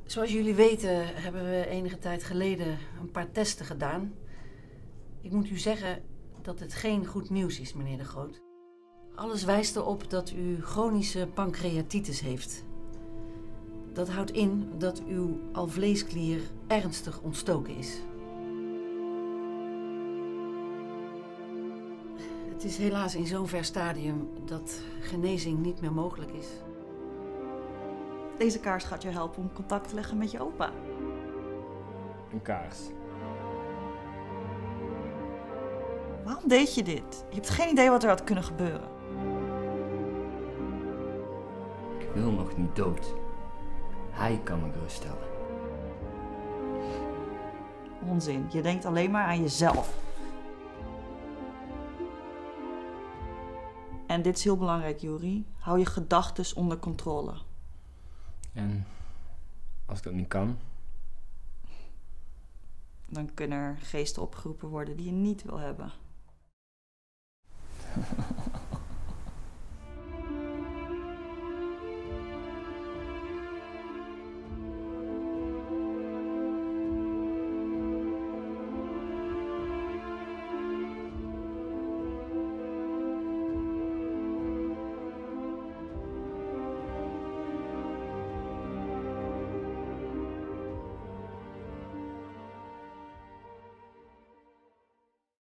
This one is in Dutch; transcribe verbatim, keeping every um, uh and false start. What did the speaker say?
Zoals jullie weten hebben we enige tijd geleden een paar testen gedaan. Ik moet u zeggen dat het geen goed nieuws is, meneer De Groot. Alles wijst erop dat u chronische pancreatitis heeft. Dat houdt in dat uw alvleesklier ernstig ontstoken is. Het is helaas in zo'n ver stadium dat genezing niet meer mogelijk is. Deze kaars gaat je helpen om contact te leggen met je opa. Een kaars. Waarom deed je dit? Je hebt geen idee wat er had kunnen gebeuren. Ik wil nog niet dood. Hij kan me geruststellen. Onzin, je denkt alleen maar aan jezelf. En dit is heel belangrijk, Juri. Hou je gedachten onder controle. En als ik dat niet kan? Dan kunnen er geesten opgeroepen worden die je niet wil hebben.